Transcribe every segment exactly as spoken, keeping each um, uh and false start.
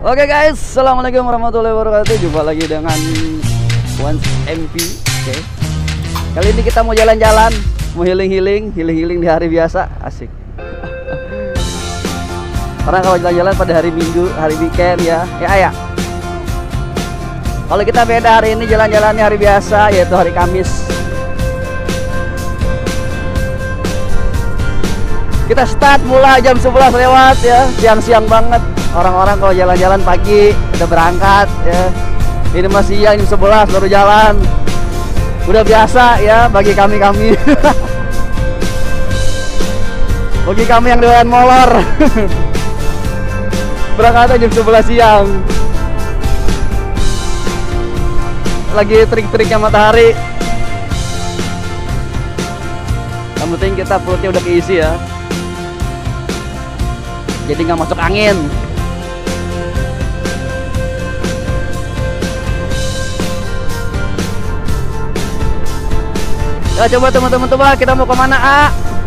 Oke guys, assalamualaikum warahmatullahi wabarakatuh. Jumpa lagi dengan Once M P. Oke. Kali ini kita mau jalan-jalan, mau healing-healing, healing-healing di hari biasa, asik. Karena kalau jalan-jalan pada hari Minggu, hari weekend ya, ya ya. Kalau kita beda hari ini jalan-jalannya hari biasa, yaitu hari Kamis. Kita start mulai jam sebelas lewat ya, siang-siang banget. Orang-orang kalau jalan-jalan pagi udah berangkat ya. Ini masih siang jam sebelas baru jalan. Udah biasa ya bagi kami-kami. Bagi kami yang doyan molor. Berangkat jam sebelas siang. Lagi trik-triknya matahari. Yang penting kita perutnya udah keisi ya. Jadi nggak masuk angin. Ya, coba teman-teman coba kita mau kemana, A?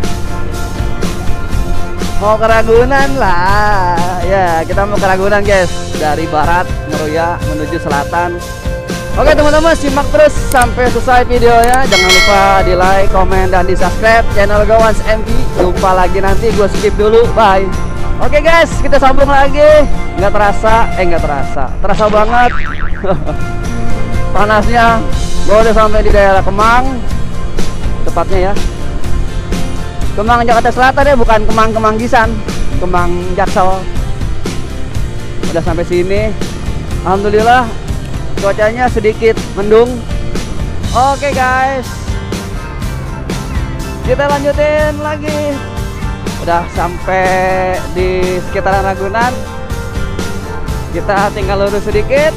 Mau ke Ragunan lah. Ya, kita mau ke Ragunan guys. Dari barat Meruya menuju selatan. Oke teman-teman, simak terus sampai selesai videonya. Jangan lupa di like, komen, dan di subscribe channel gue Once M P. Jumpa lagi nanti, gue skip dulu. Bye. Oke guys, kita sambung lagi. Nggak terasa, eh nggak terasa. Terasa banget. Panasnya. Gue udah sampai di daerah Kemang. Tepatnya ya Kemang Jakarta Selatan ya, bukan Kemang Kemanggisan, Kemang Jaksel. Udah sampai sini, alhamdulillah cuacanya sedikit mendung. Oke guys, kita lanjutin lagi. Udah sampai di sekitaran Ragunan, kita tinggal lurus sedikit.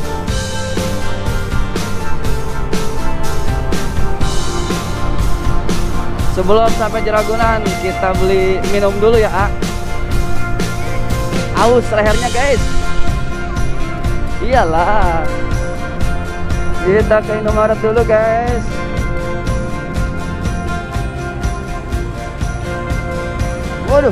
Sebelum sampai di Ragunan, kita beli minum dulu ya, A. Aus lehernya, guys. Iyalah. Kita ke Indomaret dulu, guys. Waduh.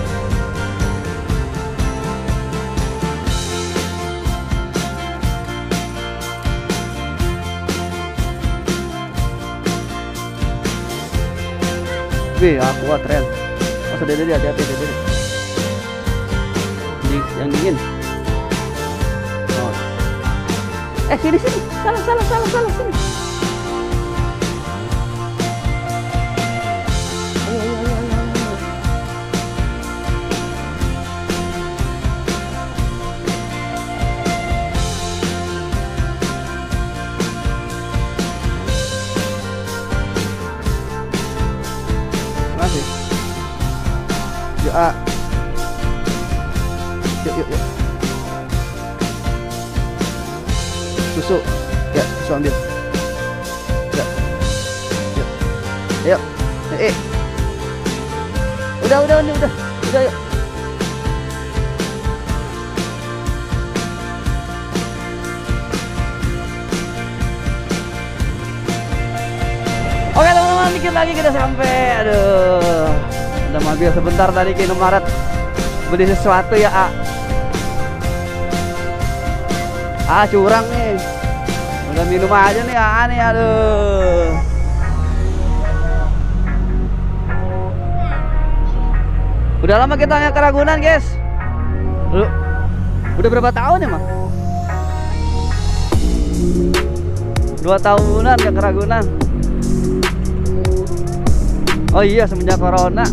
Wih, aku kuat tren. Masa dede dede hati-hati dede. Ini yang dingin. Oh. Eh sini sini. Salah salah salah salah sini. Ayo ayo ayo ayo. Masih. Yuk, A. Yuk, yuk, yuk. Susu. Ya, susu ambil. Ya. Yuk. Ayo. Eh. Udah, udah, udah, udah. Udah, yuk. Oke teman-teman, dikit lagi kita sampai. Aduh, udah mampir sebentar tadi ke Indomaret beli sesuatu ya, A. Ah curang nih, udah minum aja nih, A nih. Aduh, udah lama kita nggak ke Ragunan guys. Lu, udah berapa tahun ya mah? Dua tahunan nggak ke Ragunan. Oh iya, semenjak corona.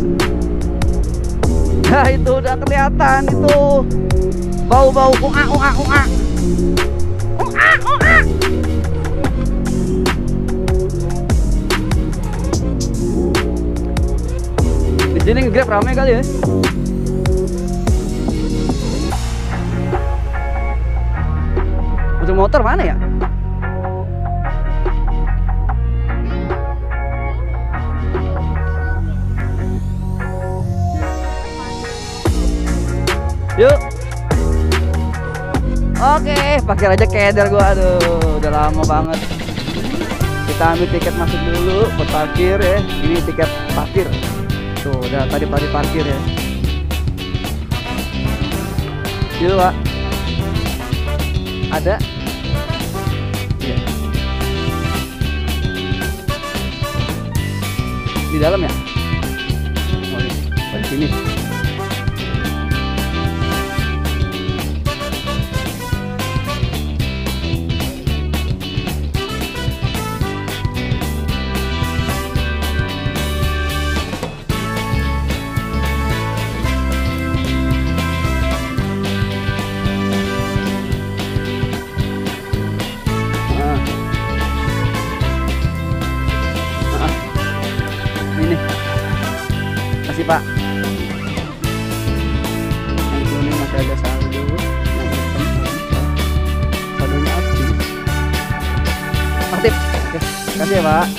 Nah itu udah kelihatan itu bau-bau uak uak uak uak uak. Di sini nge-grab ramai kali ya. Untuk motor mana ya? Yuk. Oke, parkir aja keder gua. Aduh, udah lama banget. Kita ambil tiket masuk dulu buat parkir ya. Ini tiket parkir. Tuh, udah tadi tadi parkir ya. Yuk, Pak. Ada. Iya. Di dalam ya? Oh, di sini. Pak, yang kuning masih ada saldo, yang hitam saldonya aktif. Aktif. Oke, kasih ya Pak.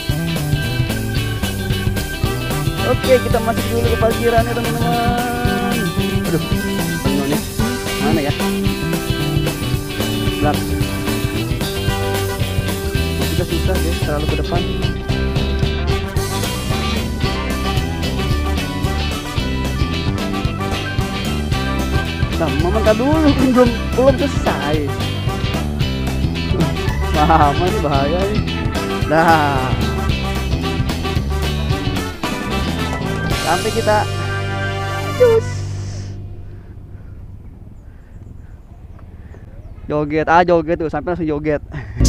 Oke, kita masuk dulu ke parkirannya teman-teman. Aduh, penuh nih. Mana ya? Belak. Kita susah deh, terlalu ke depan. Nah, momentar dulu, belum belum selesai. Lama nih, bahaya nih. Nah, sampai kita cus joget, ah joget tuh, sampai langsung joget.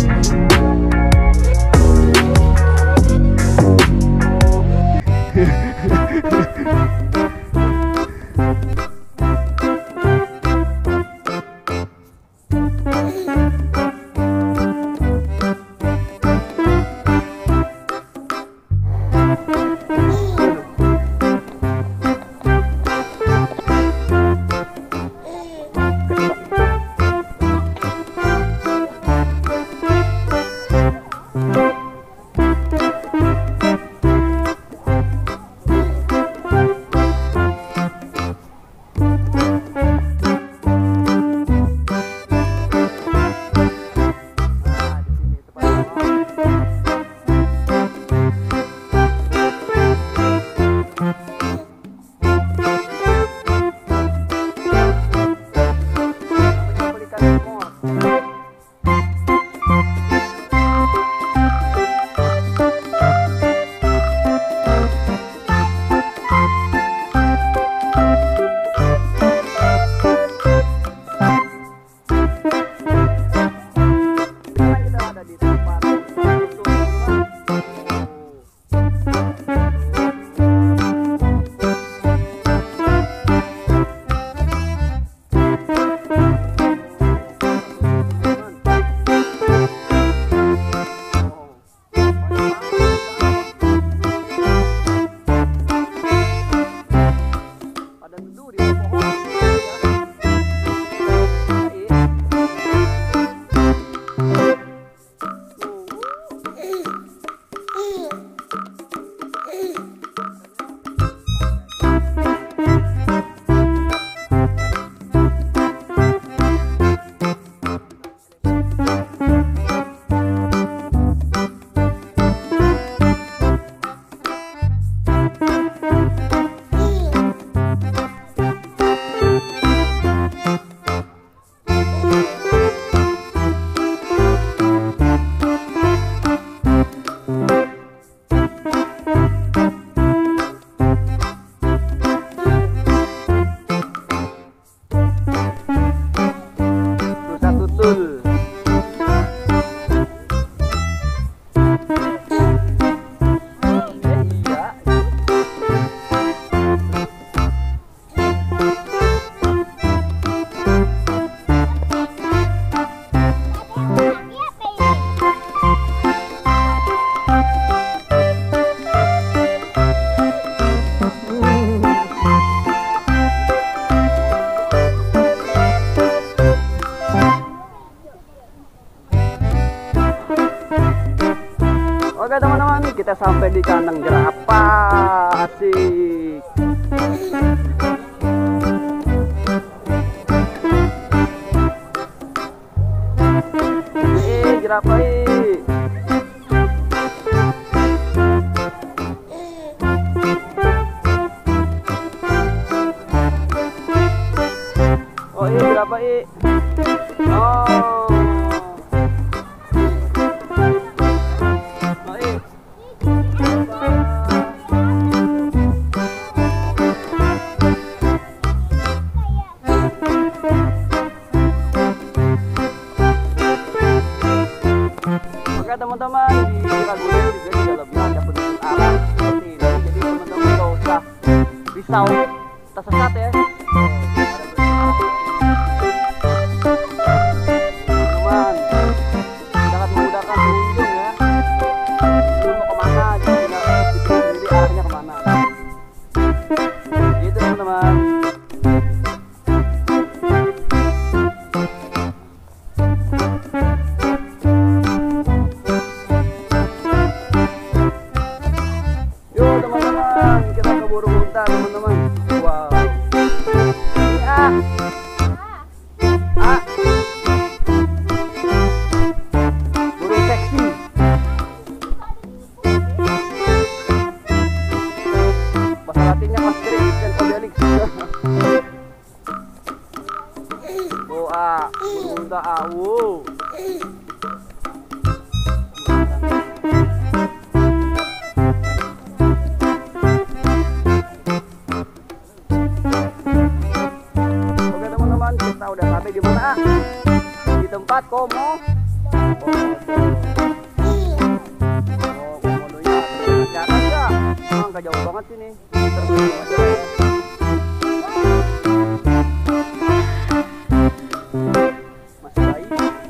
Oke teman-teman, kita sampai di kandang jerapah. Asik. Eh, jerapah. Oh, iya jerapah. Oh. Ragunan juga di dalamnya ada petunjuk arah seperti ini. Jadi teman-teman nggak usah risau tersesat ya. Teman-teman, sangat memudahkan pengunjung ya. Mau kemana, jadi sendiri arahnya kemana. Gitu teman-teman. Teman-teman, wow, ini A, A, burung seksi. Bahasa latinnya Asterix dan Obelix. Oh A, burung unta A, wow. Kita udah sampai di mana? Di tempat Komo. Oh, Komodonya di atas ya. Oh, nggak jauh banget sini. Masih baik.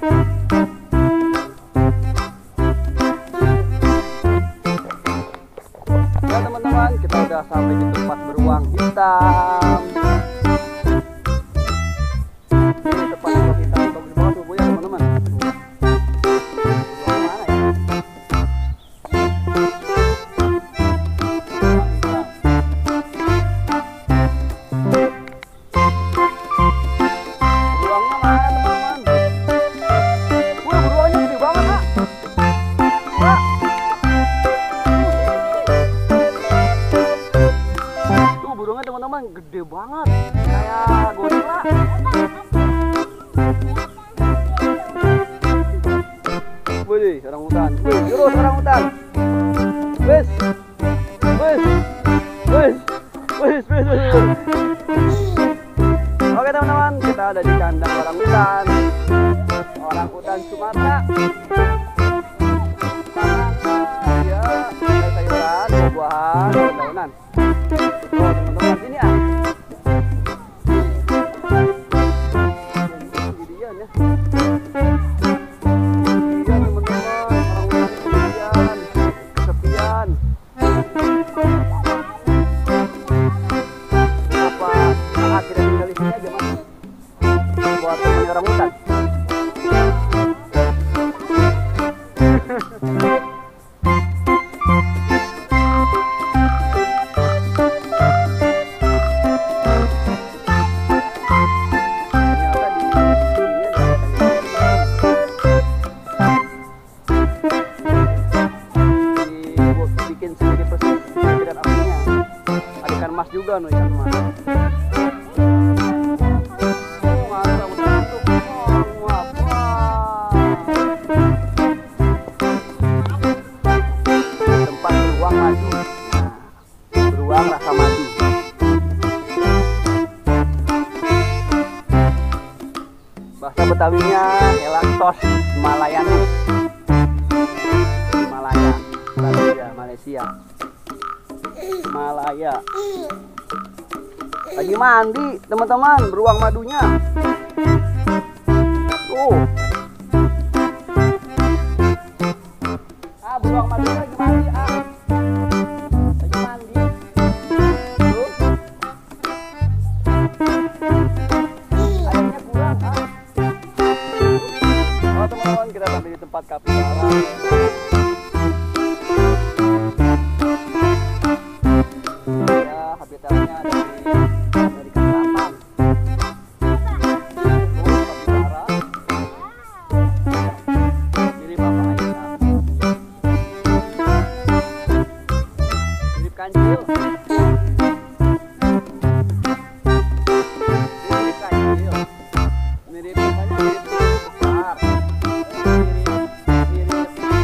Ya teman-teman, kita udah sampai di tempat beruang hitam. Ini tempat beruang hitam bagus banget tuh ya teman-teman. Beruang mana ya? Beruangnya mana teman-teman? Wah, beruangnya gede banget Kak. Wah. Tuh burungnya teman-teman gede banget, kayak gorila. Wih, orang hutan. Wih, jurus orang hutan. Wis. Wis. Wis. Wis, wis, wis. Oke teman-teman, kita ada di kandang orang hutan. Orang hutan Sumatera. Ya, sayur-sayuran, buah-buahan, daun-daunan. Oh, teman-teman, ini ah. Gidian ya. Orang hutan. Dibikin sendiri persis dan apinya. Ada ikan mas juga no, ikan mas. Beruang rasa madu. Bahasa Betawinya Elantos Malayanus. Malaya, Malaysia, Malaysia. Malaya. Lagi mandi, teman-teman, beruang madunya. Tuh. Ah, beruang madunya lagi mandi, ah. Kita sampai di tempat kapibara. Ya, habitatnya ada di Amerika Selatan. Oh, kapibara. Mirip apa aja? Mirip kancil. Mirip kancil. Mirip apa? Mirip besar.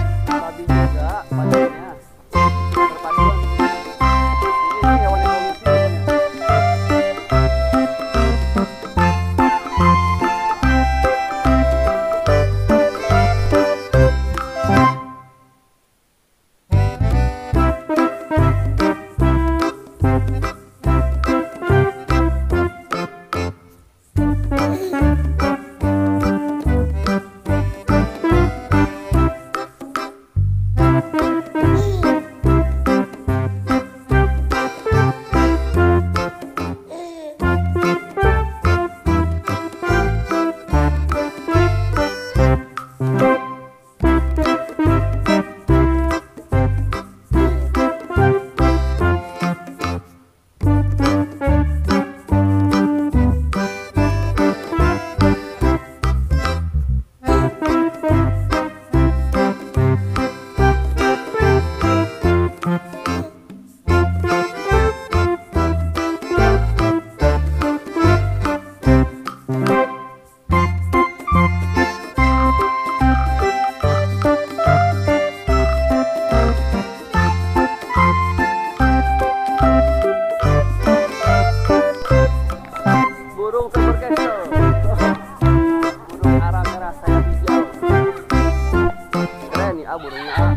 burung superkeso. Burung arang merah sayap hijau. Keren nih ah burungnya ah.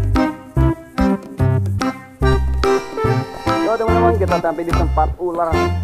Teman-teman, kita sampai di tempat ular